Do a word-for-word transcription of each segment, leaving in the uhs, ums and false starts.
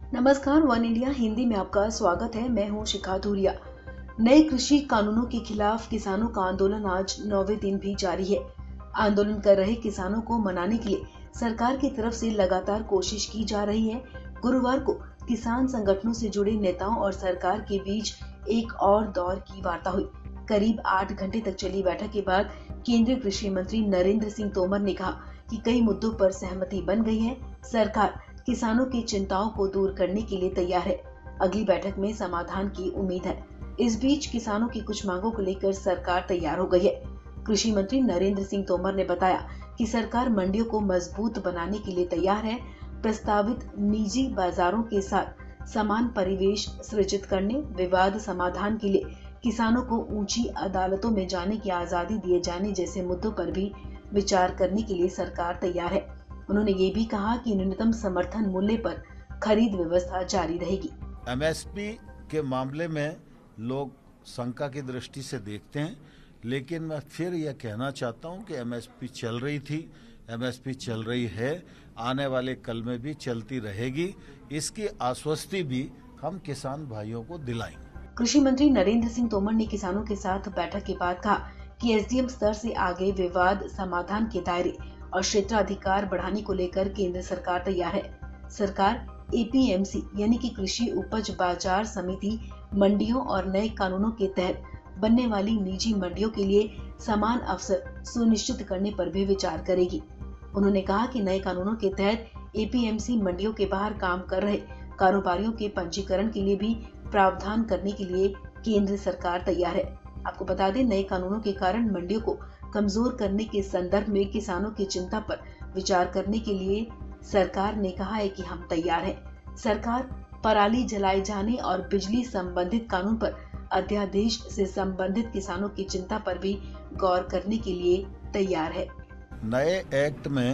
नमस्कार, one India Hindi में आपका स्वागत है। मैं हूं शिखा धूरिया। नए कृषि कानूनों के खिलाफ किसानों का आंदोलन आज नौवें दिन भी जारी है। आंदोलन कर रहे किसानों को मनाने के लिए सरकार की तरफ से लगातार कोशिश की जा रही है। गुरुवार को किसान संगठनों से जुड़े नेताओं और सरकार के बीच एक और दौर की वार्ता हुई। करीब आठ घंटे तक चली बैठक के बाद केंद्रीय कृषि मंत्री नरेंद्र सिंह तोमर ने कहा कि कई मुद्दों पर सहमति बन गई है। सरकार किसानों की चिंताओं को दूर करने के लिए तैयार है। अगली बैठक में समाधान की उम्मीद है। इस बीच किसानों की कुछ मांगों को लेकर सरकार तैयार हो गई है। कृषि मंत्री नरेंद्र सिंह तोमर ने बताया कि सरकार मंडियों को मजबूत बनाने के लिए तैयार है। प्रस्तावित निजी बाजारों के साथ समान परिवेश सृजित करने, विवाद समाधान के लिए किसानों को ऊंची अदालतों में जाने की आजादी दिए जाने जैसे मुद्दों पर भी विचार करने के लिए सरकार तैयार है। उन्होंने ये भी कहा कि न्यूनतम समर्थन मूल्य पर खरीद व्यवस्था जारी रहेगी। एमएसपी के मामले में लोग शंका की दृष्टि से देखते हैं, लेकिन मैं फिर यह कहना चाहता हूं कि एमएसपी चल रही थी, एमएसपी चल रही है, आने वाले कल में भी चलती रहेगी। इसकी आश्वस्ति भी हम किसान भाइयों को दिलाएंगे। कृषि मंत्री नरेंद्र सिंह तोमर ने किसानों के साथ बैठक के बाद कहा कि एसडीएम स्तर से आगे विवाद समाधान के दायरे और क्षेत्राधिकार बढ़ाने को लेकर केंद्र सरकार तैयार है। सरकार एपीएमसी यानी कि कृषि उपज बाजार समिति मंडियों और नए कानूनों के तहत बनने वाली निजी मंडियों के लिए समान अवसर सुनिश्चित करने पर भी विचार करेगी। उन्होंने कहा कि नए कानूनों के तहत एपीएमसी मंडियों के बाहर काम कर रहे कारोबारियों के पंजीकरण के लिए भी प्रावधान करने के लिए केंद्र सरकार तैयार है। आपको बता दें, नए कानूनों के कारण मंडियों को कमजोर करने के संदर्भ में किसानों की चिंता पर विचार करने के लिए सरकार ने कहा है कि हम तैयार हैं। सरकार पराली जलाए जाने और बिजली संबंधित कानून पर अध्यादेश से संबंधित किसानों की चिंता पर भी गौर करने के लिए तैयार है। नए एक्ट में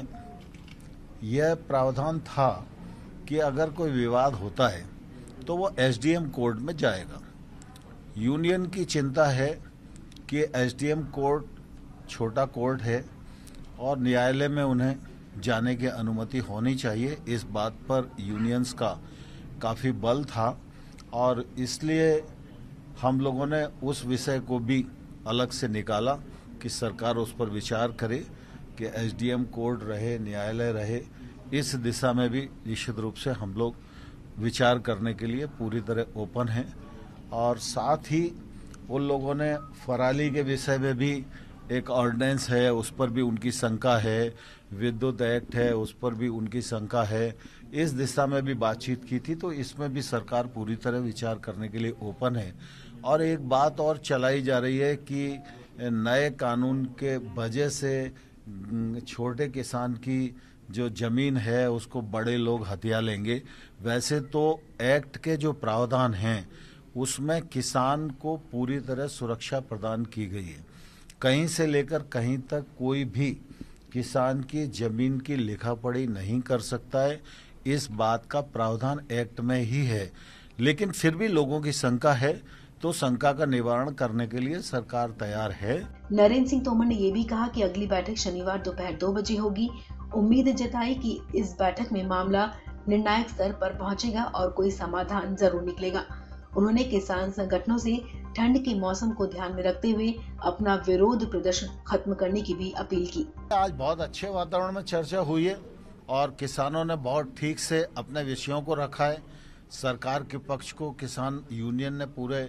यह प्रावधान था कि अगर कोई विवाद होता है तो वो एसडीएम कोर्ट में जाएगा। यूनियन की चिंता है कि एसडीएम कोर्ट छोटा कोर्ट है और न्यायालय में उन्हें जाने की अनुमति होनी चाहिए। इस बात पर यूनियंस का काफ़ी बल था और इसलिए हम लोगों ने उस विषय को भी अलग से निकाला कि सरकार उस पर विचार करे कि एसडीएम कोर्ट रहे, न्यायालय रहे। इस दिशा में भी निश्चित रूप से हम लोग विचार करने के लिए पूरी तरह ओपन हैं। और साथ ही उन लोगों ने फराली के विषय में भी एक ऑर्डिनेंस है, उस पर भी उनकी शंका है, विद्युत एक्ट है, उस पर भी उनकी शंका है। इस दिशा में भी बातचीत की थी, तो इसमें भी सरकार पूरी तरह विचार करने के लिए ओपन है। और एक बात और चलाई जा रही है कि नए कानून के वजह से छोटे किसान की जो जमीन है उसको बड़े लोग हथिया लेंगे। वैसे तो एक्ट के जो प्रावधान हैं उसमें किसान को पूरी तरह सुरक्षा प्रदान की गई है। कहीं से लेकर कहीं तक कोई भी किसान की जमीन की लिखा पढ़ी नहीं कर सकता है। इस बात का प्रावधान एक्ट में ही है, लेकिन फिर भी लोगों की शंका है, तो शंका का निवारण करने के लिए सरकार तैयार है। नरेंद्र सिंह तोमर ने ये भी कहा कि अगली बैठक शनिवार दोपहर दो बजे होगी। उम्मीद जताई कि इस बैठक में मामला निर्णायक स्तर पर पहुंचेगा और कोई समाधान जरूर निकलेगा। उन्होंने किसान संगठनों से ठंड के मौसम को ध्यान में रखते हुए अपना विरोध प्रदर्शन खत्म करने की भी अपील की। आज बहुत अच्छे वातावरण में चर्चा हुई है और किसानों ने बहुत ठीक से अपने विषयों को रखा है। सरकार के पक्ष को किसान यूनियन ने पूरे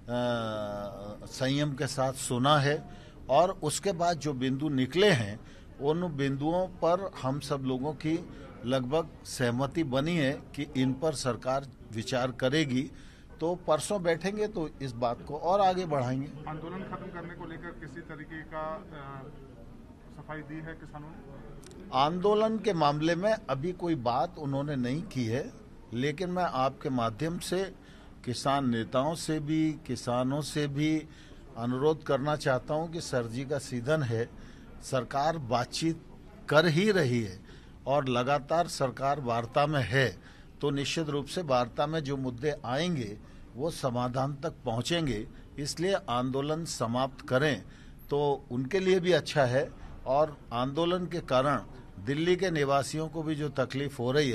संयम के साथ सुना है और उसके बाद जो बिंदु निकले हैं उन बिंदुओं पर हम सब लोगों की लगभग सहमति बनी है कि इन पर सरकार विचार करेगी। तो परसों बैठेंगे तो इस बात को और आगे बढ़ाएंगे। आंदोलन खत्म करने को लेकर किसी तरीके का सफाई दी है किसानों ने? आंदोलन के मामले में अभी कोई बात उन्होंने नहीं की है, लेकिन मैं आपके माध्यम से किसान नेताओं से भी किसानों से भी अनुरोध करना चाहता हूं कि सर्दी का सीजन है, सरकार बातचीत कर ही रही है और लगातार सरकार वार्ता में है। तो निश्चित रूप से वार्ता में जो मुद्दे आएंगे वो समाधान तक पहुंचेंगे। इसलिए आंदोलन समाप्त करें तो उनके लिए भी अच्छा है और आंदोलन के कारण दिल्ली के निवासियों को भी जो तकलीफ हो रही है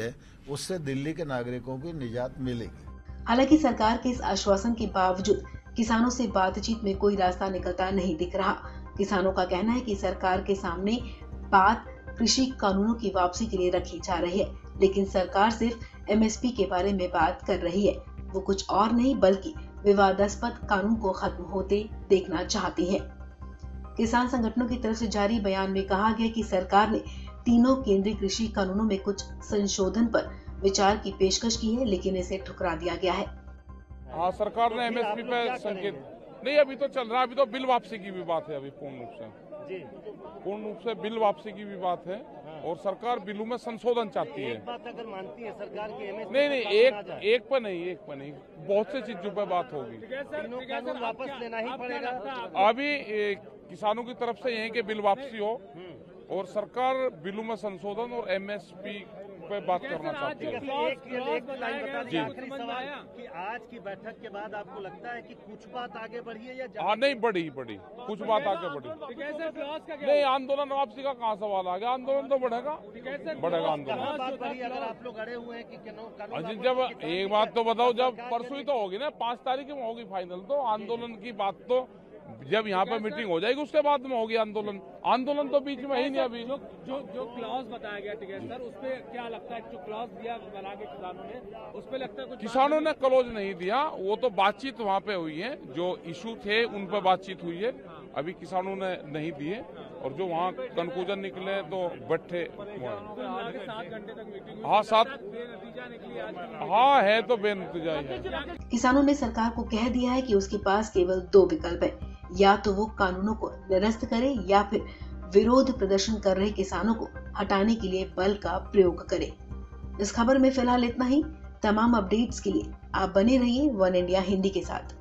उससे दिल्ली के नागरिकों की निजात मिलेगी। हालांकि सरकार के इस आश्वासन के बावजूद किसानों से बातचीत में कोई रास्ता निकलता नहीं दिख रहा। किसानों का कहना है कि सरकार के सामने बात कृषि कानूनों की वापसी के लिए रखी जा रही है, लेकिन सरकार सिर्फ एमएसपी के बारे में बात कर रही है। वो कुछ और नहीं बल्कि विवादास्पद कानून को खत्म होते देखना चाहती है। किसान संगठनों की तरफ से जारी बयान में कहा गया कि सरकार ने तीनों केंद्रीय कृषि कानूनों में कुछ संशोधन पर विचार की पेशकश की है, लेकिन इसे ठुकरा दिया गया है। हाँ, सरकार ने एमएसपी पे संकेत नहीं, अभी तो चल रहा है, अभी तो बिल वापसी की भी बात है, अभी पूर्ण रूप से जी पूर्ण रूप से बिल वापसी की भी बात है। हाँ। और सरकार बिलों में संशोधन चाहती है। एक बात अगर मानती है सरकार की एमएसपी नहीं नहीं एक एक पर नहीं एक पर नहीं बहुत से चीजों पर बात होगी। तीनों कानून वापस लेना ही पड़ेगा। अभी किसानों की तरफ से यही कि बिल वापसी हो और सरकार बिलों में संशोधन और एमएसपी पे बात करना चाहती है। एक, एक लाइन बता दीजिए आखिरी सवाल कि आज की बैठक के बाद आपको लगता है कि कुछ बात आगे बढ़ी है या हाँ नहीं बढ़ी बढ़ी कुछ बात आगे बढ़ी। नहीं, आंदोलन वापसी का कहाँ सवाल आ गया, आंदोलन तो बढ़ेगा बढ़ेगा आंदोलन। बात बढ़ी अगर आप लोग अड़े हुए हैं कि अजी जब एक बात तो बताओ, जब परसों ही तो होगी ना, पाँच तारीख में होगी फाइनल, तो आंदोलन की बात तो जब यहाँ पे मीटिंग हो जाएगी उसके बाद में होगी आंदोलन। आंदोलन तो बीच में ही नहीं अभी। जो जो जो क्लॉज बताया गया ठीक है सर, उस पे क्या लगता है, जो क्लॉज दिया बना के किसानों ने, उस पे लगता है कुछ किसानों ने क्लॉज नहीं दिया, वो तो बातचीत वहाँ पे हुई है, जो इशू थे उन पे बातचीत हुई है, अभी किसानों ने नहीं दिए। और जो वहाँ कंक्लूजन निकले तो बैठे सात घंटे तक मीटिंग। हाँ सात बेनतीजा निकली आज। हाँ है तो बेनतीजा है। किसानों ने सरकार को कह दिया है कि उसके पास केवल दो विकल्प है, या तो वो कानूनों को निरस्त करे या फिर विरोध प्रदर्शन कर रहे किसानों को हटाने के लिए बल का प्रयोग करे। इस खबर में फिलहाल इतना ही। तमाम अपडेट्स के लिए आप बने रहिए वन इंडिया हिंदी के साथ।